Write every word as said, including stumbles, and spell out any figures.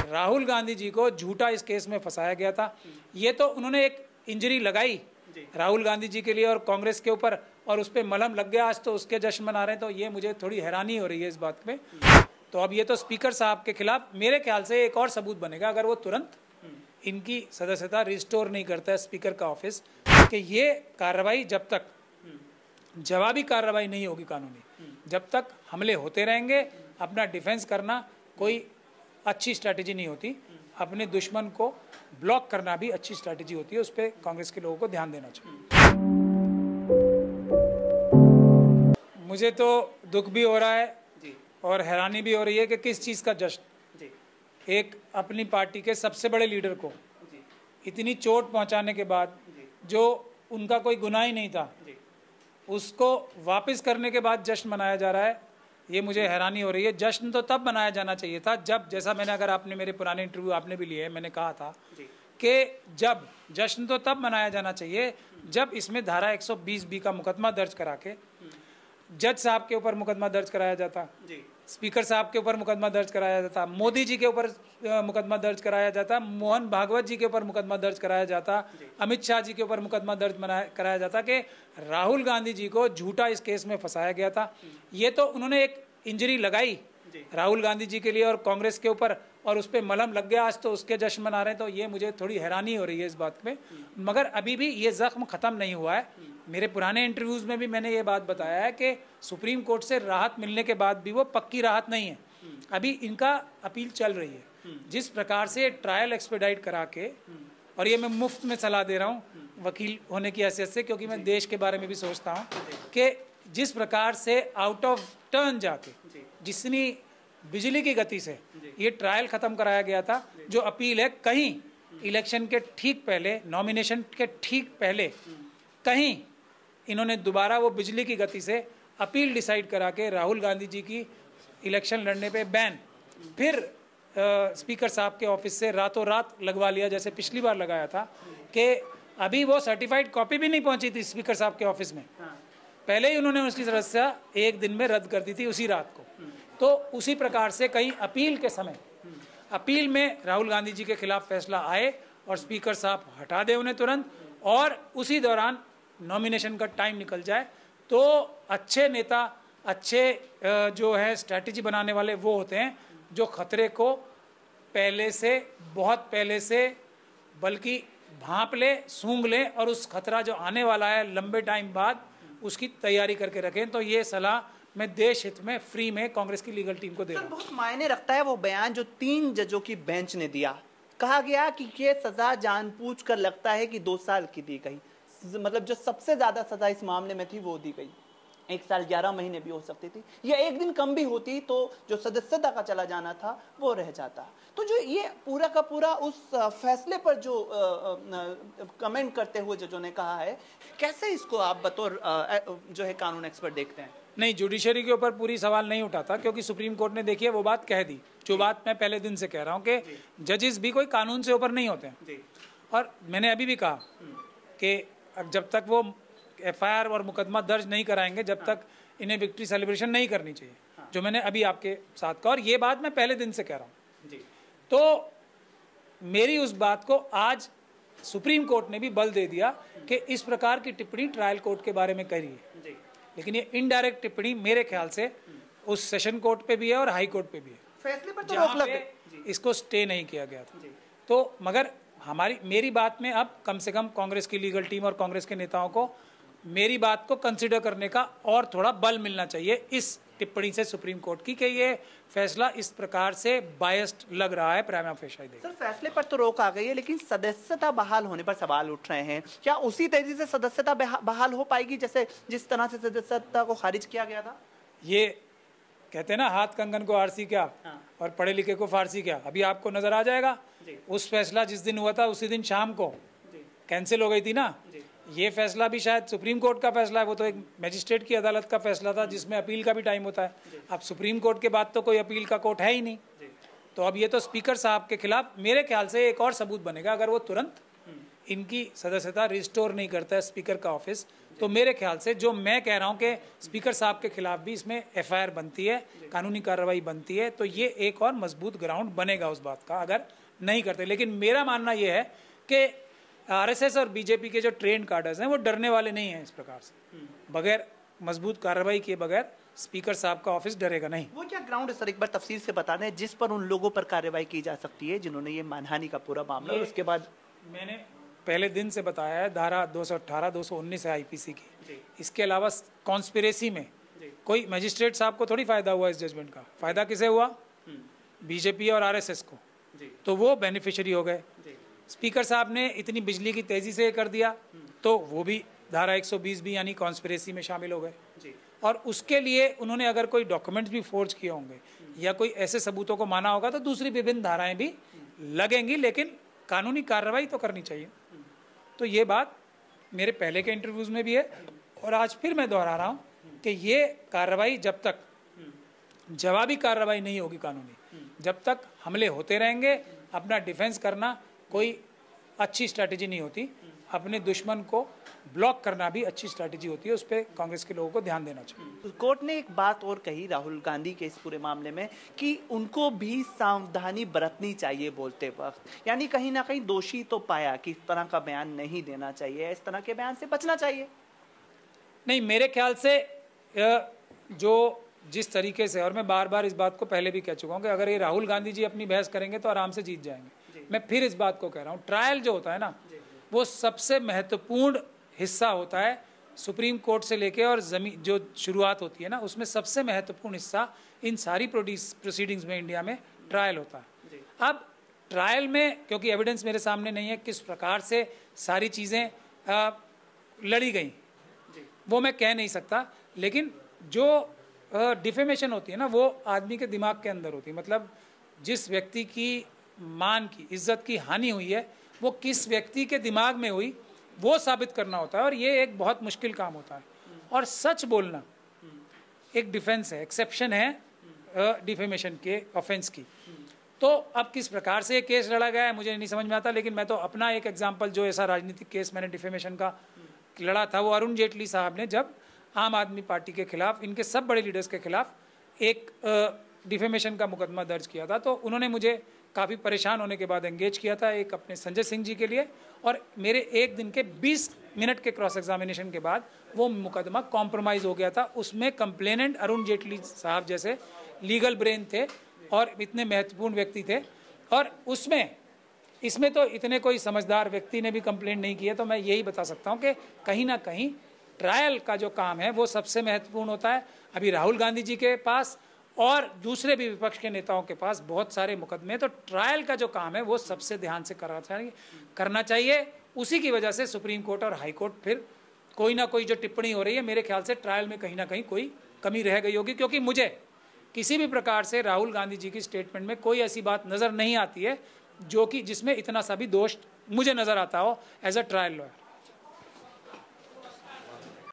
राहुल गांधी जी को झूठा इस केस में फंसाया गया था। ये तो उन्होंने एक इंजरी लगाई राहुल गांधी जी के लिए और कांग्रेस के ऊपर, और उस पर मलहम लग गया, आज तो उसके जश्न मना रहे हैं। तो ये मुझे थोड़ी हैरानी हो रही है इस बात में। तो अब ये तो स्पीकर साहब के खिलाफ मेरे ख्याल से एक और सबूत बनेगा अगर वो तुरंत इनकी सदस्यता रिस्टोर नहीं करता है स्पीकर का ऑफिस, कि ये कार्रवाई जब तक जवाबी कार्रवाई नहीं होगी कानूनी, जब तक हमले होते रहेंगे। अपना डिफेंस करना कोई अच्छी स्ट्रैटेजी नहीं होती, अपने दुश्मन को ब्लॉक करना भी अच्छी स्ट्रैटेजी होती है। उस पर कांग्रेस के लोगों को ध्यान देना चाहिए। मुझे तो दुख भी हो रहा है और हैरानी भी हो रही है कि किस चीज़ का जश्न। एक अपनी पार्टी के सबसे बड़े लीडर को इतनी चोट पहुंचाने के बाद, जो उनका कोई गुनाह ही नहीं था, उसको वापस करने के बाद जश्न मनाया जा रहा है। ये मुझे हैरानी हो रही है। जश्न तो तब मनाया जाना चाहिए था जब, जैसा मैंने, अगर आपने मेरे पुराने इंटरव्यू आपने भी लिए, मैंने कहा था कि जब जश्न तो तब मनाया जाना चाहिए जब इसमें धारा एक सौ बीस बी का मुकदमा दर्ज करा के जज साहब के ऊपर मुकदमा दर्ज कराया जाता, स्पीकर साहब के ऊपर मुकदमा दर्ज कराया जाता, मोदी जी के ऊपर मुकदमा दर्ज कराया जाता, मोहन भागवत जी के ऊपर मुकदमा दर्ज कराया जाता, अमित शाह जी के ऊपर मुकदमा दर्ज कराया जाता कि राहुल गांधी जी को झूठा इस केस में फंसाया गया था। ये तो उन्होंने एक इंजरी लगाई राहुल गांधी जी के लिए और कांग्रेस के ऊपर, और उस पर मलहम लग गया, आज तो उसके जश्न मना रहे हैं। तो ये मुझे थोड़ी हैरानी हो रही है इस बात में। मगर अभी भी ये जख्म ख़त्म नहीं हुआ है। मेरे पुराने इंटरव्यूज़ में भी मैंने ये बात बताया है कि सुप्रीम कोर्ट से राहत मिलने के बाद भी वो पक्की राहत नहीं है। अभी इनका अपील चल रही है। जिस प्रकार से ट्रायल एक्सपेडाइट करा के, और ये मैं मुफ्त में सलाह दे रहा हूँ वकील होने की हैसियत से, क्योंकि मैं देश के बारे में भी सोचता हूँ कि जिस प्रकार से आउट ऑफ टर्न जाके, जितनी बिजली की गति से ये ट्रायल ख़त्म कराया गया था, जो अपील है, कहीं इलेक्शन के ठीक पहले, नॉमिनेशन के ठीक पहले, कहीं इन्होंने दोबारा वो बिजली की गति से अपील डिसाइड करा के राहुल गांधी जी की इलेक्शन लड़ने पे बैन फिर आ, स्पीकर साहब के ऑफिस से रातों रात लगवा लिया, जैसे पिछली बार लगाया था। कि अभी वो सर्टिफाइड कॉपी भी नहीं पहुंची थी स्पीकर साहब के ऑफिस में, पहले ही उन्होंने उसकी सदस्यता एक दिन में रद्द कर दी थी, उसी रात को। तो उसी प्रकार से कहीं अपील के समय, अपील में राहुल गांधी जी के खिलाफ फैसला आए और स्पीकर साहब हटा दे उन्हें तुरंत, और उसी दौरान नॉमिनेशन का टाइम निकल जाए, तो अच्छे नेता, अच्छे जो है स्ट्रैटेजी बनाने वाले वो होते हैं जो खतरे को पहले से, बहुत पहले से, बल्कि भांप ले, सूंघ ले, और उस खतरा जो आने वाला है लंबे टाइम बाद, उसकी तैयारी करके रखें। तो ये सलाह मैं देश हित में फ्री में कांग्रेस की लीगल टीम को दे रहा हूं। बहुत मायने रखता है वो बयान जो तीन जजों की बेंच ने दिया। कहा गया कि ये सजा जानबूझकर लगता है कि दो साल की दी गई, मतलब जो सबसे ज्यादा सजा इस मामले में थी वो दी गई। एक साल ग्यारह महीने भी हो सकती थी, या एक दिन कम भी होती तो जो सदस्यता का चला जाना था वो रह जाता। तो जो ये पूरा का पूरा उस फैसले पर जो कमेंट करते हुए जजों ने कहा है, कैसे इसको आप बतौर जो है कानून एक्सपर्ट देखते हैं? नहीं, जुडिशरी के ऊपर पूरी सवाल नहीं उठाता, क्योंकि सुप्रीम कोर्ट ने देखिए वो बात कह दी, जो बात मैं पहले दिन से कह रहा हूँ कि जजेस भी कोई कानून से ऊपर नहीं होते हैं। और मैंने अभी भी कहा कि जब तक वो एफ आई आर और मुकदमा दर्ज नहीं कराएंगे, जब तक इन्हें विक्ट्री सेलिब्रेशन नहीं करनी चाहिए, जो मैंने अभी आपके साथ कहा, और ये बात मैं पहले दिन से कह रहा हूँ। तो मेरी उस बात को आज सुप्रीम कोर्ट ने भी बल दे दिया कि इस प्रकार की टिप्पणी ट्रायल कोर्ट के बारे में करी है, लेकिन ये इनडायरेक्ट टिप्पणी मेरे ख्याल से उस सेशन कोर्ट पे भी है और हाई कोर्ट पे भी है, फैसले पर तो रोक लग इसको स्टे नहीं किया गया था। तो मगर हमारी मेरी बात में अब कम से कम कांग्रेस की लीगल टीम और कांग्रेस के नेताओं को मेरी बात को कंसिडर करने का और थोड़ा बल मिलना चाहिए इस टिप्पणी से सुप्रीम कोर्ट की, कि ये फैसला इस प्रकार से बायस्ड लग रहा है प्राइमा फेशियाई देख। सर, फैसले पर तो रोक आ गई है, लेकिन सदस्यता बहाल होने पर सवाल उठ रहे हैं। क्या उसी तेजी से सदस्यता बहाल हो पाएगी जैसे जिस तरह से सदस्यता को खारिज किया गया था? ये कहते हैं ना, हाथ कंगन को आरसी क्या, हाँ। और पढ़े लिखे को फारसी क्या। अभी आपको नजर आ जाएगा, उस फैसला जिस दिन हुआ था उसी दिन शाम को कैंसिल हो गई थी ना। ये फैसला भी शायद सुप्रीम कोर्ट का फैसला है, वो तो एक मजिस्ट्रेट की अदालत का फैसला था जिसमें अपील का भी टाइम होता है। अब सुप्रीम कोर्ट के बाद तो कोई अपील का कोर्ट है ही नहीं। तो अब ये तो स्पीकर साहब के खिलाफ मेरे ख्याल से एक और सबूत बनेगा अगर वो तुरंत इनकी सदस्यता रिस्टोर नहीं करता है स्पीकर का ऑफिस, तो मेरे ख्याल से जो मैं कह रहा हूं कि स्पीकर साहब के खिलाफ भी इसमें एफ आई आर बनती है, कानूनी कार्रवाई बनती है, तो ये एक और मजबूत ग्राउंड बनेगा उस बात का अगर नहीं करते। लेकिन मेरा मानना ये है कि आर एस एस और बीजेपी के जो ट्रेंड कार्डर्स हैं वो डरने वाले नहीं हैं इस प्रकार से। बगैर मजबूत कार्रवाई किए बगैर स्पीकर साहब का ऑफिस डरेगा नहीं। वो क्या ग्राउंड है सर, एक बार तफसील से बता दें जिस पर उन लोगों पर कार्रवाई की जा सकती है जिन्होंने ये मानहानि का पूरा मामला, और उसके बाद मैंने पहले दिन से बताया है धारा दो सौ अठारह दो सौ उन्नीस है आईपीसी की। इसके अलावा कॉन्स्पिरेसी में कोई मजिस्ट्रेट साहब को थोड़ी फायदा हुआ इस जजमेंट का, फायदा किसे हुआ? बीजेपी और आरएसएस को, तो वो बेनिफिशियरी हो गए। स्पीकर साहब ने इतनी बिजली की तेजी से कर दिया तो वो भी धारा एक सौ बीस भी यानी कॉन्स्पिरेसी में शामिल हो गए। और उसके लिए उन्होंने अगर कोई डॉक्यूमेंट्स भी फोर्ज किए होंगे या कोई ऐसे सबूतों को माना होगा तो दूसरी विभिन्न धाराएं भी लगेंगी, लेकिन कानूनी कार्रवाई तो करनी चाहिए। तो ये बात मेरे पहले के इंटरव्यूज में भी है और आज फिर मैं दोहरा रहा हूँ कि ये कार्रवाई जब तक जवाबी कार्रवाई नहीं होगी कानूनी, जब तक हमले होते रहेंगे, अपना डिफेंस करना कोई अच्छी स्ट्रैटेजी नहीं होती, अपने दुश्मन को ब्लॉक करना भी अच्छी स्ट्रैटेजी होती है। उस पर कांग्रेस के लोगों को ध्यान देना चाहिए। कोर्ट ने एक बात और कही राहुल गांधी के इस पूरे मामले में कि उनको भी सावधानी बरतनी चाहिए बोलते वक्त, यानी कहीं ना कहीं दोषी तो पाया कि इस तरह का बयान नहीं देना चाहिए, इस तरह के बयान से बचना चाहिए। नहीं, मेरे ख्याल से जो जिस तरीके से, और मैं बार बार इस बात को पहले भी कह चुका हूँ कि अगर ये राहुल गांधी जी अपनी बहस करेंगे तो आराम से जीत जाएंगे। मैं फिर इस बात को कह रहा हूँ, ट्रायल जो होता है ना वो सबसे महत्वपूर्ण हिस्सा होता है। सुप्रीम कोर्ट से लेके और जमीन जो शुरुआत होती है ना, उसमें सबसे महत्वपूर्ण हिस्सा इन सारी प्रोसीडिंग्स में इंडिया में ट्रायल होता है। अब ट्रायल में क्योंकि एविडेंस मेरे सामने नहीं है किस प्रकार से सारी चीज़ें लड़ी गई वो मैं कह नहीं सकता, लेकिन जो डिफेमेशन होती है ना वो आदमी के दिमाग के अंदर होती है। मतलब जिस व्यक्ति की मान की, इज्जत की हानि हुई है वो किस व्यक्ति के दिमाग में हुई वो साबित करना होता है, और ये एक बहुत मुश्किल काम होता है। और सच बोलना एक डिफेंस है, एक्सेप्शन है डिफेमेशन के ऑफेंस की। तो अब किस प्रकार से ये केस लड़ा गया है मुझे नहीं समझ में आता, लेकिन मैं तो अपना एक एग्जाम्पल, जो ऐसा राजनीतिक केस मैंने डिफेमेशन का लड़ा था वो अरुण जेटली साहब ने जब आम आदमी पार्टी के खिलाफ, इनके सब बड़े लीडर्स के खिलाफ एक डिफेमेशन का मुकदमा दर्ज किया था, तो उन्होंने मुझे काफ़ी परेशान होने के बाद एंगेज किया था एक अपने संजय सिंह जी के लिए, और मेरे एक दिन के बीस मिनट के क्रॉस एग्जामिनेशन के बाद वो मुकदमा कॉम्प्रोमाइज़ हो गया था। उसमें कंप्लेनेंट अरुण जेटली साहब जैसे लीगल ब्रेन थे और इतने महत्वपूर्ण व्यक्ति थे, और उसमें इसमें तो इतने कोई समझदार व्यक्ति ने भी कंप्लेंट नहीं किया। तो मैं यही बता सकता हूँ कि कहीं ना कहीं ट्रायल का जो काम है वो सबसे महत्वपूर्ण होता है। अभी राहुल गांधी जी के पास और दूसरे भी विपक्ष के नेताओं के पास बहुत सारे मुकदमे, तो ट्रायल का जो काम है वो सबसे ध्यान से करना चाहिए करना चाहिए उसी की वजह से सुप्रीम कोर्ट और हाई कोर्ट फिर कोई ना कोई जो टिप्पणी हो रही है, मेरे ख्याल से ट्रायल में कहीं ना कहीं कोई कमी रह गई होगी, क्योंकि मुझे किसी भी प्रकार से राहुल गांधी जी की स्टेटमेंट में कोई ऐसी बात नज़र नहीं आती है जो कि जिसमें इतना सा भी दोष मुझे नज़र आता हो एज अ ट्रायल लॉयर।